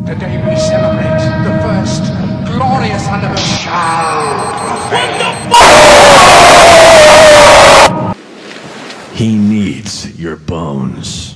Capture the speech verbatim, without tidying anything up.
Today we celebrate the first glorious anniversary. What the fuck? He needs your bones.